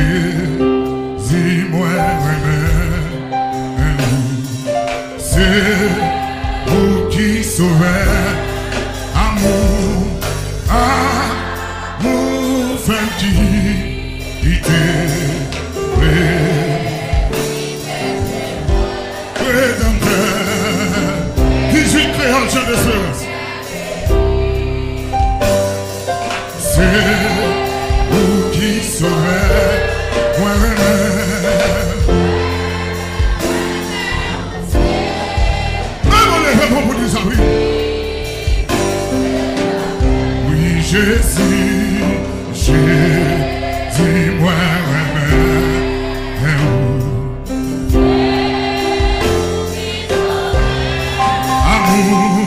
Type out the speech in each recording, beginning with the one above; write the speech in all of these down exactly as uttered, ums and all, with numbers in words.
dis-moi, c'est vous qui sauvez, amour, amour, femme-qui-ité, dix-huit créoles, je ne sais. C'est vous qui sauvez, moi-même. Pour dire ça, oui. Oui, Jésus, Jésus, moi-même. Amour,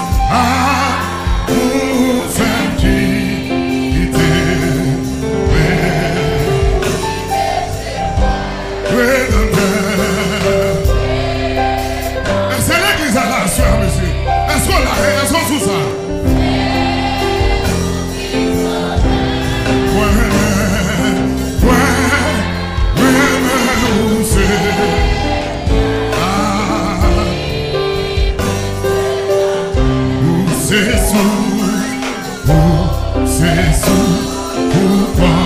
amour, femme-qui-ité. C'est l'église à la soeur, monsieur. Est-ce qu'on l'a? Est-ce qu'on sous ça? Ouais, ouais, ouais, où c'est? Ah, où c'est sous? Où c'est sous? Pourquoi?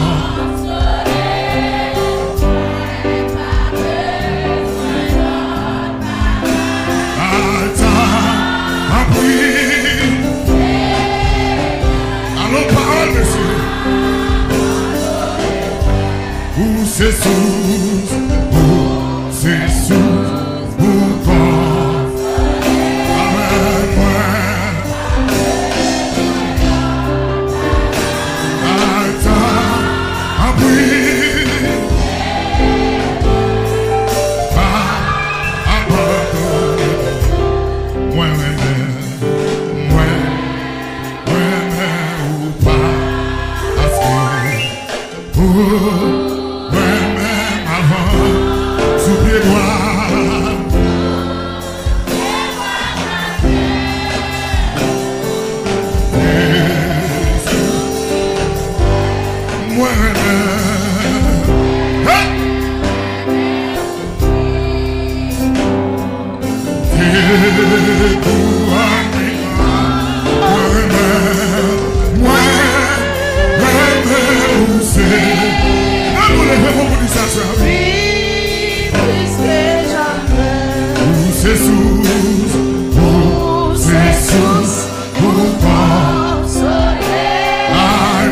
C'est sous, c'est sous, pourquoi? Avec moi, attends, abris, pas abandonner, moi, moi, moi, ou pas, pour c'est sous, c'est sous, pourquoi? Ah,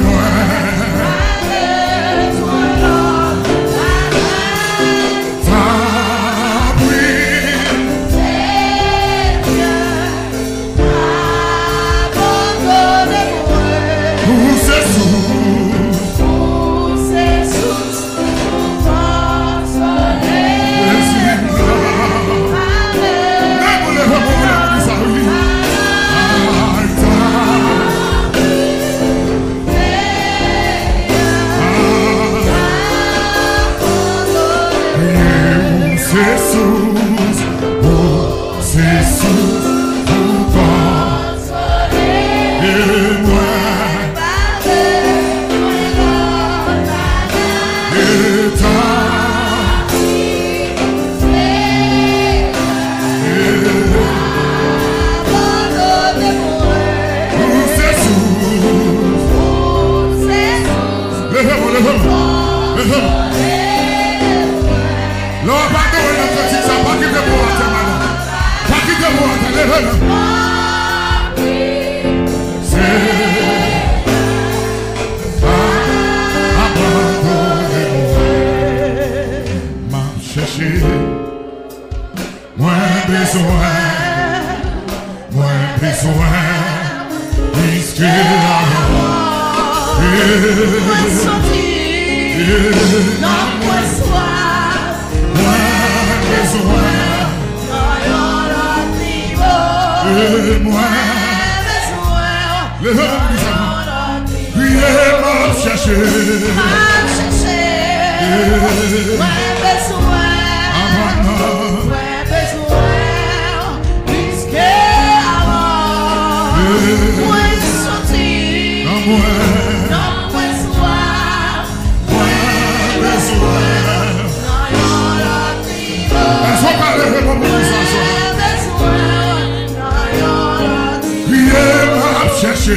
moins besoin, moins besoin, puisque l'amour moins sortir, non moins soif, moins besoin, moins besoin, le priez, m'a cherché, m'a cherché, moins besoin. Moins sortir, non moins soif, moins besoin, chercher.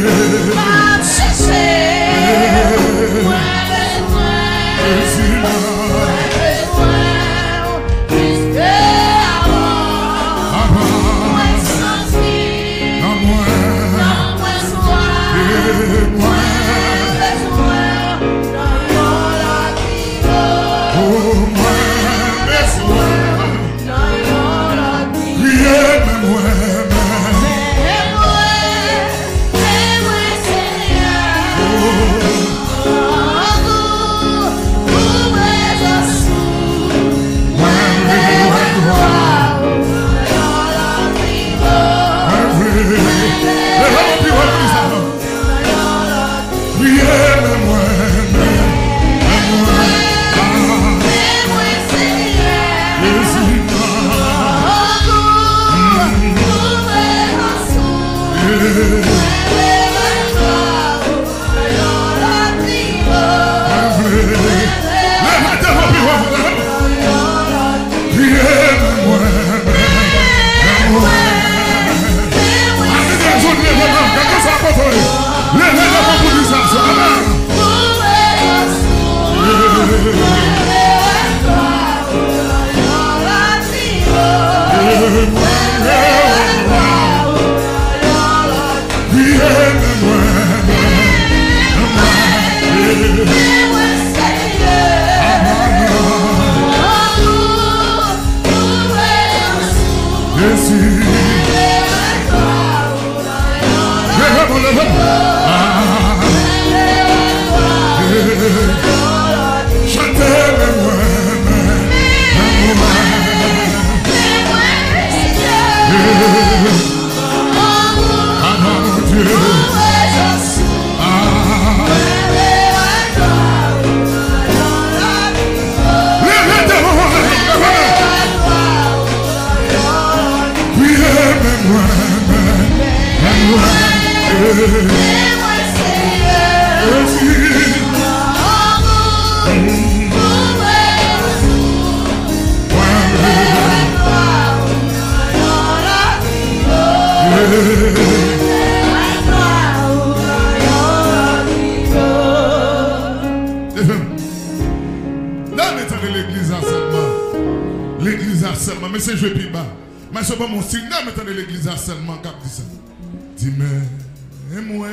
Seulement cap dit ça. Dis-moi, et moi.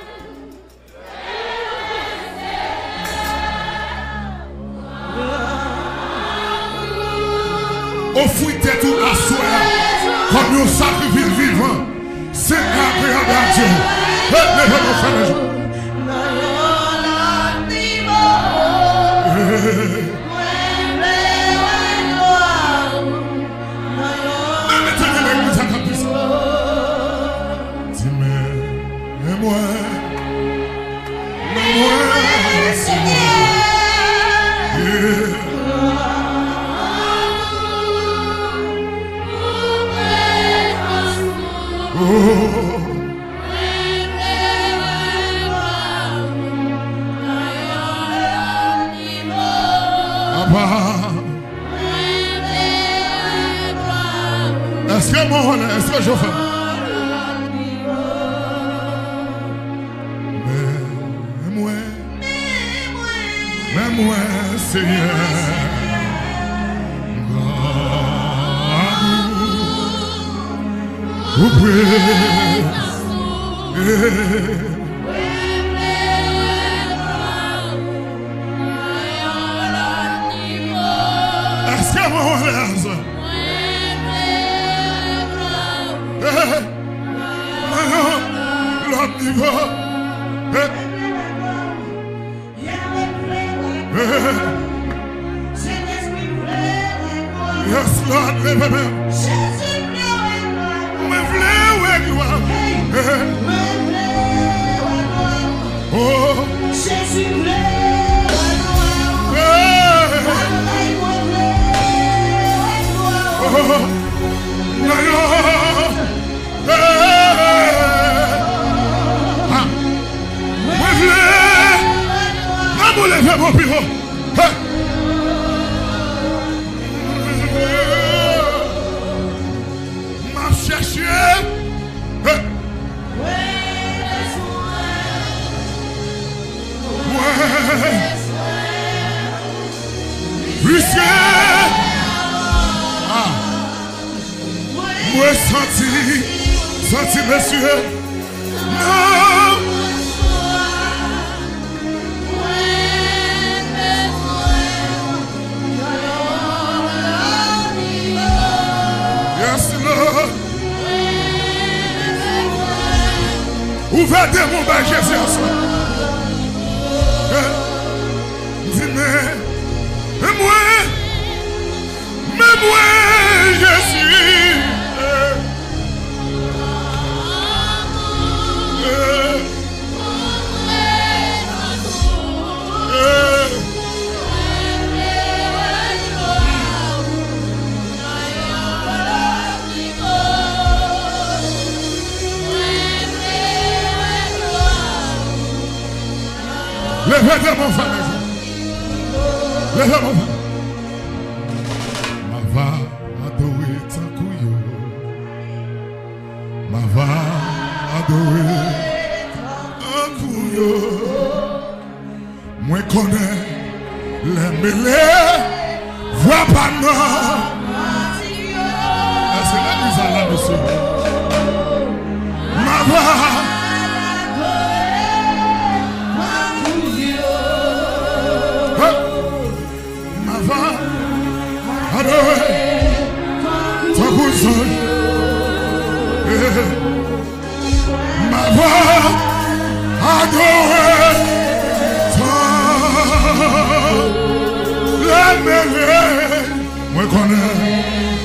Offrez tout à soi comme un sacrifice vivant. C'est agréable à Dieu. Levez-vous, frères. Est-ce que moi, est-ce que je fais? Mais moi, mais moi, Seigneur, vous pouvez. Est-ce que moi, est-ce que l'autre niveau. Yes, Lord, me voulez avec gloire. Oh, Jésus levez mon bureau. messieurs. Non. Yes, Lord. Ouvrez mon bain, Jésus. Dis-moi, mais moi, mais moi, je suis. Levez mon famille. Levez mon famille. Ma va adorer ta couille. Ma va adorer ta couille. Moi connais les mêlés. Vois pas non. C'est la mise à la monsieur. Ma va. Ta cousin, ma voix adorée, la mêlée, moi connais.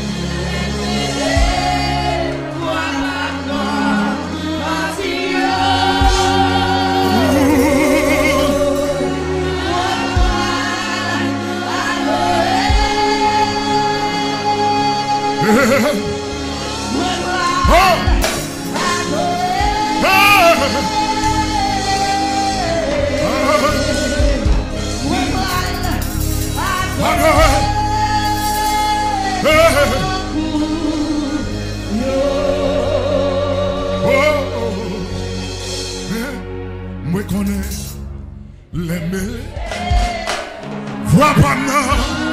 Moi connais l'aimer, vois pas non.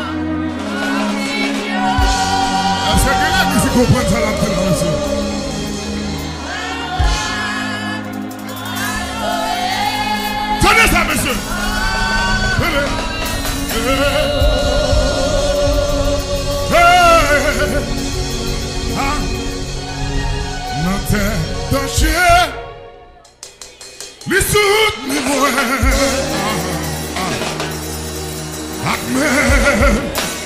Est-ce que la musique comprend ça la tête, monsieur? Tenez ça, monsieur. Tenez. Non t'es d'un chien, les soutes les moyens. Amen.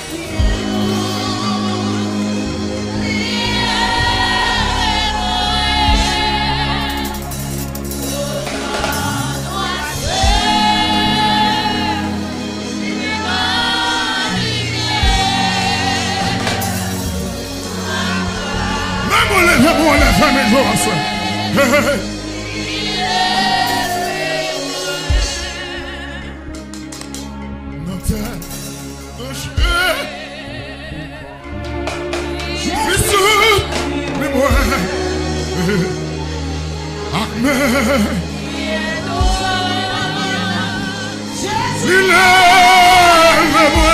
Levez-moi les femmes et grosses. Notre chien, Jésus, mais moi, Amen. Il est le moi.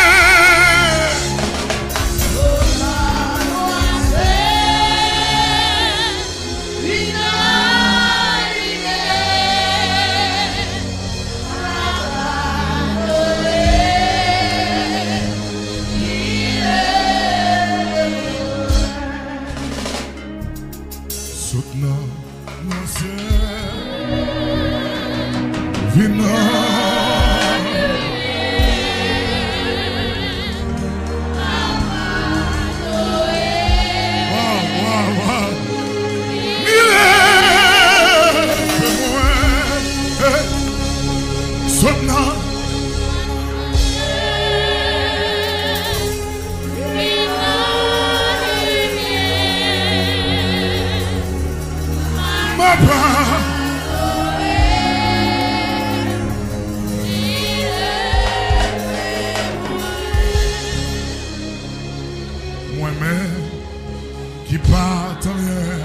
Moi-même qui part en l'air,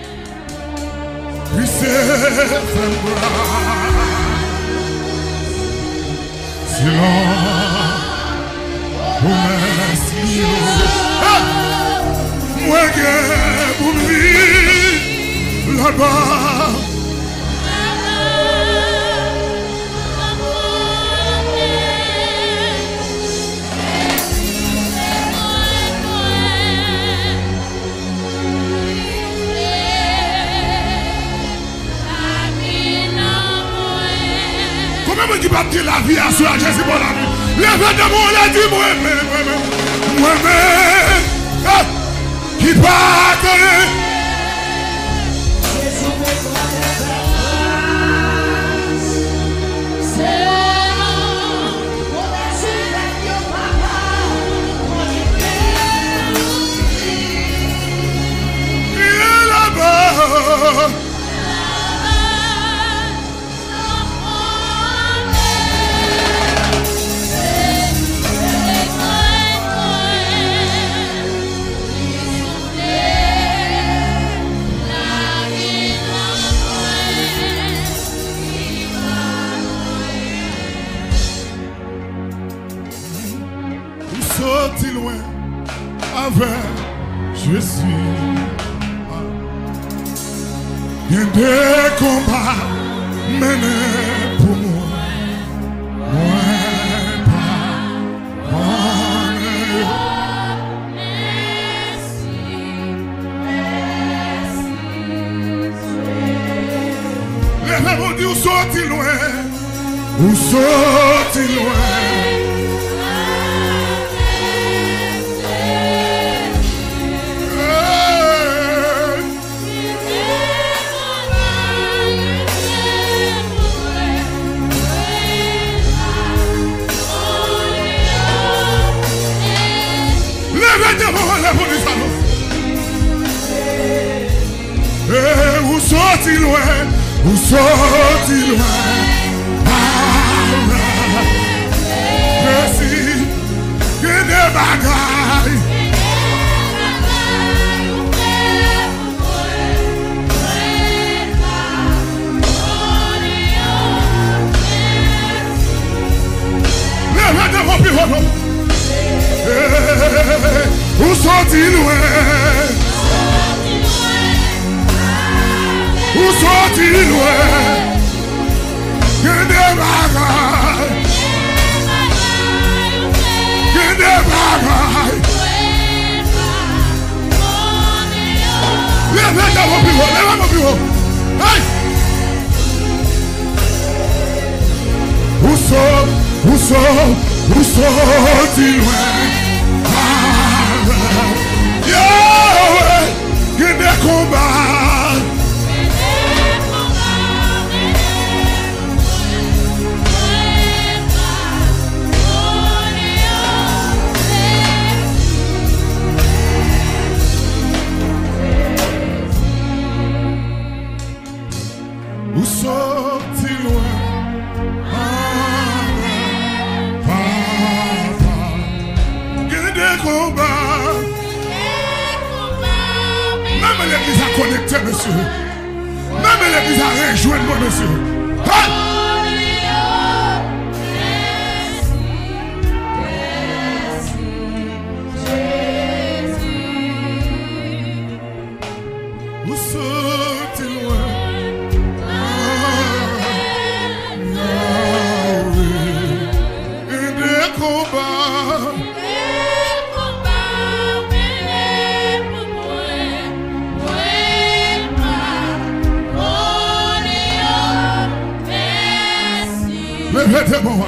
puis c'est un bras. Si l'on vous merci, moi qui pour lui, là-bas. Combien qui va dire la vie à soi, Jésus, mon ami? Lève de moi, la dit moi-même, moi-même, moi-même, qui va te sorti loin avec je suis. Il y a des combats menés pour moi. Moi, pas lèvez mon Dieu, où sorti loin, où sorti loin. Où sorti loin, où sorti loin. Merci, que des bagailles. Lève de mon bureau. Où sorti loin. Où sorti loin, que des bagailles, que des bagailles. Lève dans mon bureau, lève mon bureau. Hey! Où sort, où sort, où sorti loin. Yahweh, que des combats. Où sorti loin, papa, que des combats. Même l'église a connecté, monsieur. Même l'église a rejoint, moi, monsieur. Hein? Où sorti loin. Levez-moi.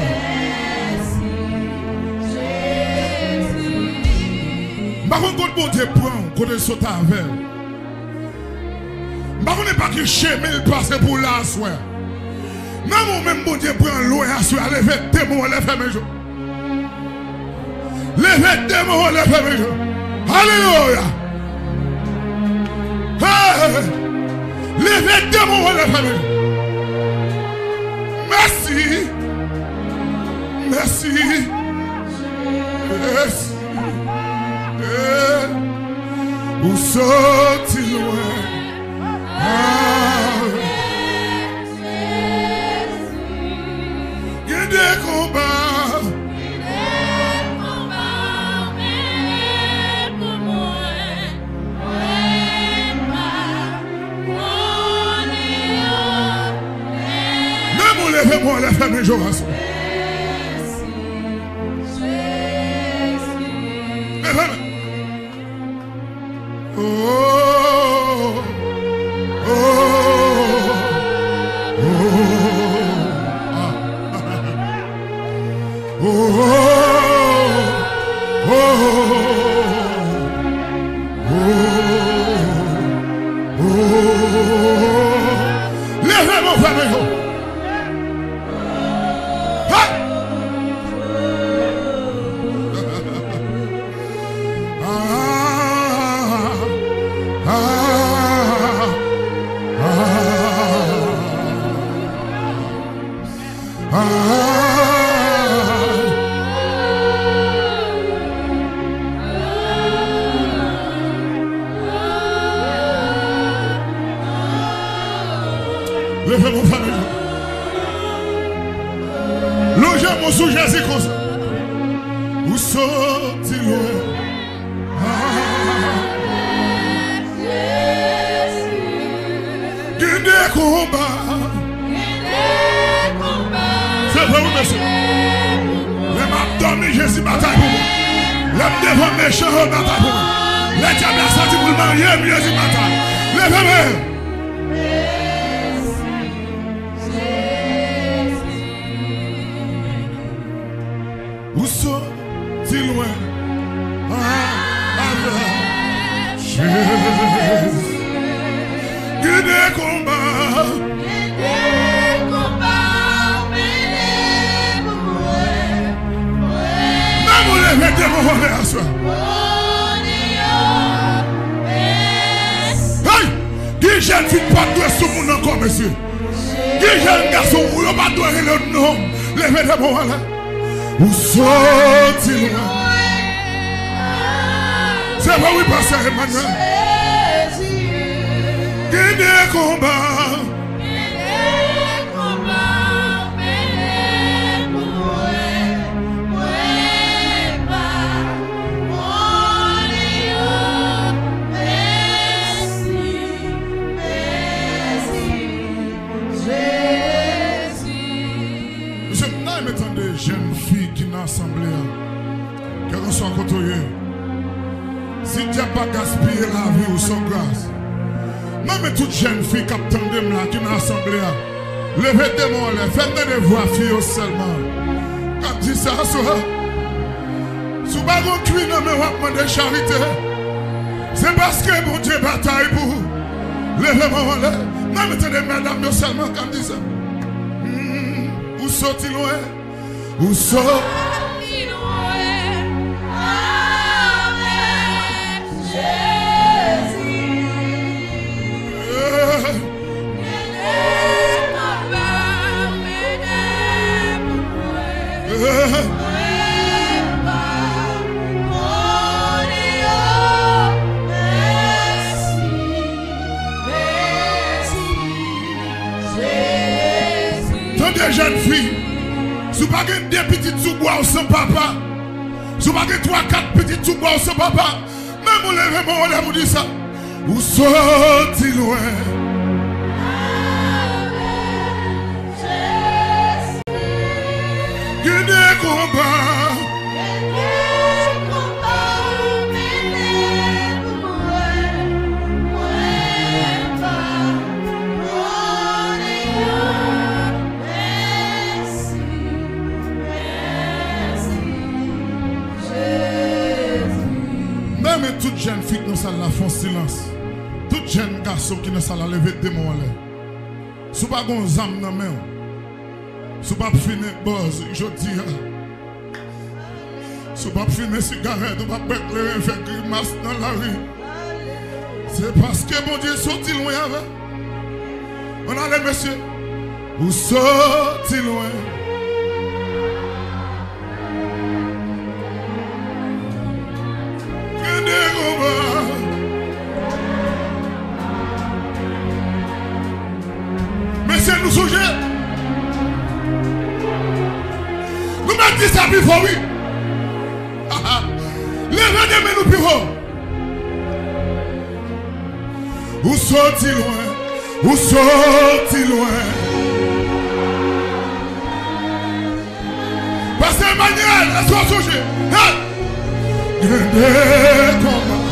Par contre, bon Dieu prend, quand il saute avec. Par contre, pas que chez mille passe pour la soir. Même même bon Dieu prend l'eau à soir, levez-moi, levez-moi. Levez-moi, levez-moi. Alléluia. Levez-moi, levez-moi. Merci. Merci. Merci. Où sorti loin. Ah. Il y a des combats. Levez-moi les femmes Joas. Oh, oh, oh, oh, oh, oh, levez-moi femmes Joas. Levez-moi famille. Logez-moi sous Jésus comme ça. Où sont-ils loin? Guidez combat. C'est vrai, monsieur. Les m'abdominaux, Jésus bataille pour moi. Les devant méchants bataille pour moi. Les diables sortis pour le marier, Jésus bataille. Levez-moi. Où sont-ils loin? Avec Jésus. Guidez combat. Guidez combat. Même vous levez de mon volet à soi. Hey! Qui jeune fille pas de sous mon encore, monsieur? Qui jeune garçon, vous n'avez pas de le nom? Levez de mon volet. Où sont-ils loin? C'est pas oui, pasteur Emmanuel. Guidez combat. Guidez combat. Guidez Jésus. Je m'attends des jeunes filles qui n'ont assemblé. Qu'elles sont côtoyées. Si tu n'as pas gaspillé la vie ou son grâce. Même toutes jeunes filles qui attendent là, qui n'ont assemblé. Levez des mots, faites des voix filles seulement. Quand tu dis ça, si vous n'avez pas cuit dans mes wapements de charité, c'est parce que mon Dieu bataille pour vous. Levez-moi, même des mesdames seulement quand tu dis ça. Où sont-ils loin? Où sont-ils loin? Avec Jésus. Des jeunes filles, si vous n'avez pas deux petites sous-bois sans papa, si vous n'avez pas trois, quatre petites sous-bois sans papa, même vous levez mon lèvre, vous dites ça. Où sont-ils loin? Guidez combat. Même toute jeune fille qui nous salle font silence. Toute jeune garçon qui nous salle lever des mots. Si vous n'avez pas de âme dans la main, si vous n'avez pas fini buzz, je dis, si vous n'avez pas fini cigarette, vous n'avez pas faire grimace dans la rue. C'est parce que mon Dieu sorti loin avec. On a les messieurs. Où sorti loin? Messieurs, nous songez. Nous mettons dit ça plus fort, oui. Levez des mains nous plus fort. Où sont-ils loin? Où sont-ils loin? c'est Emmanuel, laisse-moi toucher. Des combats.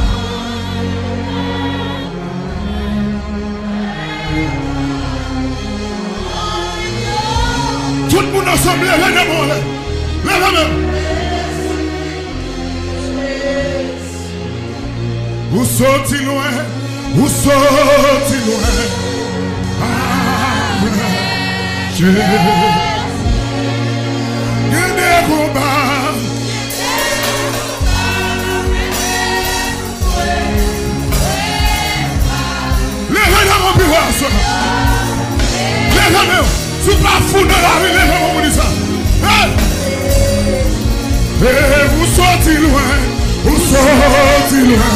Tout le monde ensemble, levez-moi, levez-moi. Où sont-ils loin? Où sont-ils loin? Ah, Jésus. Il y a des combats. Levez-moi mon bureau. Levez-moi. Si pas fou dans la rue, levez-moi mon ça. Et où sont-ils loin? Où sont-ils loin?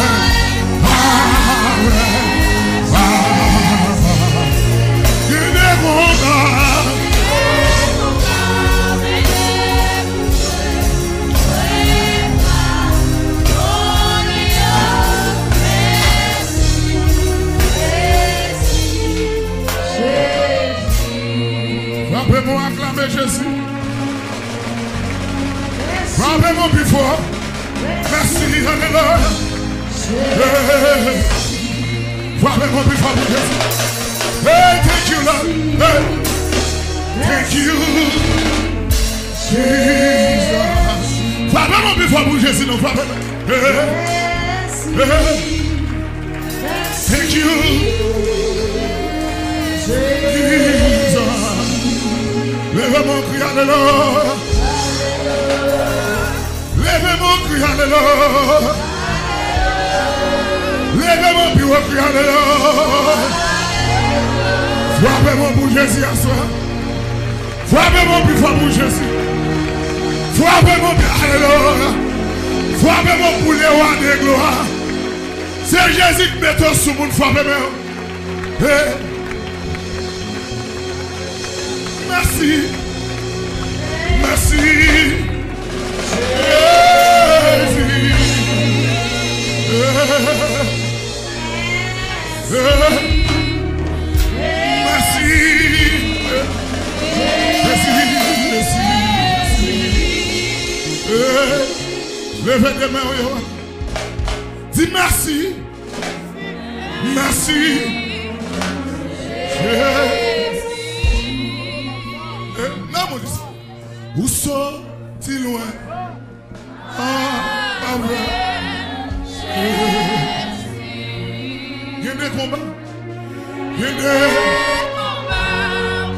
Frappez-moi, acclamez Jésus. Frappez-moi plus fort. Merci, alléluia. Frappez-moi plus fort pour Jésus. Hey, thank you, Lord. Hey, thank you, Jesus. Frappez-moi plus fort pour Jésus, non, frappez-moi. Hey, hey, thank you, Jesus. Levez mon cri, alléluia. Levez mon cri, alléluia. Levez mon cri, alléluia. Frappez-moi pour Jésus à soi. Frappez-moi plus fort pour Jésus. Frappez-moi pour alléluia. Frappez-moi pour les rois de gloire. C'est Jésus qui met tout sur le monde. Frappez-moi. Hey. Merci. Merci. Merci. Merci. Merci. Levez les mains. Dis merci. Merci. Où sont-ils loin? Ah, ah ouais. Il y a des combats. Il y a des combats.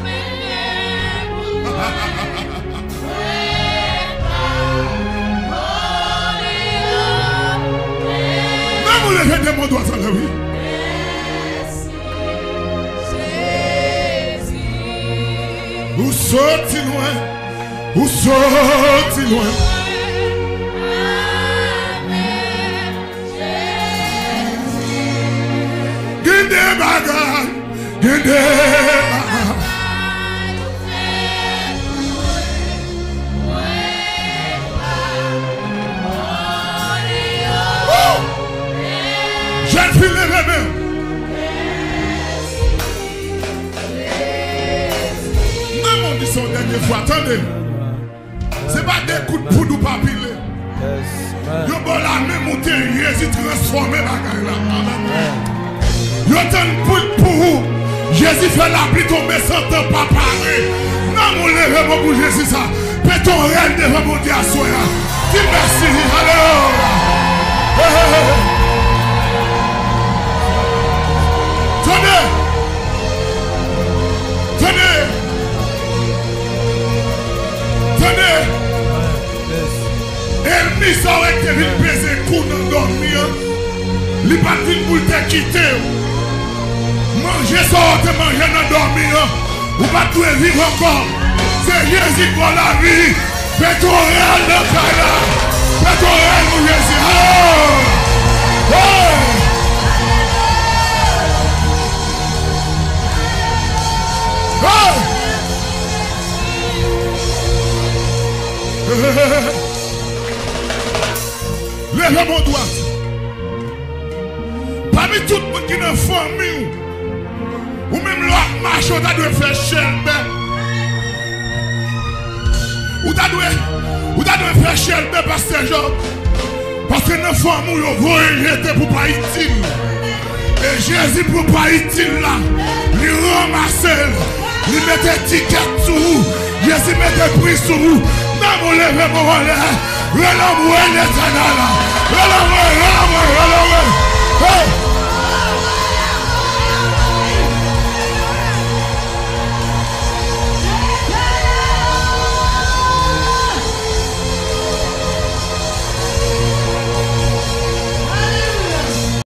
Même vous levez des mots droits à la vie. Où sont-ils loin? Où sont-ils loin? Gende bagay, gende bagay. Jeune fille, levez-moi. Son dernière fois, attendez. C'est pas des coups de poudre ou pas pilé. Yo bon la même monté, Jésus transformé la gueule là. Yo t'en poudre pour Jésus fait la pluie tomber sans temps pas parler. Non mon lèvre mon pour Jésus ça. Fais ton rêve devant mon Dieu à soi. Dis merci. Alléluia. Tenez. Tenez. Tenez. Elle mis ça avec tes villes baiser coup dans dormir. Les patines pour te quitter. Manger ça, te manger dans dormir. Ou pas tout vivre encore. C'est Jésus pour la vie. Fais ton réel dans le là. Fais ton réel pour Jésus. Oh! Oh! Lève mon doigt. Parmi tout le monde qui est dans la famille, ou même l'autre marche, on doit faire cher. Ou t'as dû, ou t'as dû faire chier le pasteur Job. Parce que nos femmes ont voyé pour pas utile. Et Jésus pour pas utile là. Il ramasse, il mettait ticket sur vous. Jésus mettait prix sur vous. Même on lève mon relais. Relève-moi l'éternel. Relève-moi, relève-moi, relève-moi.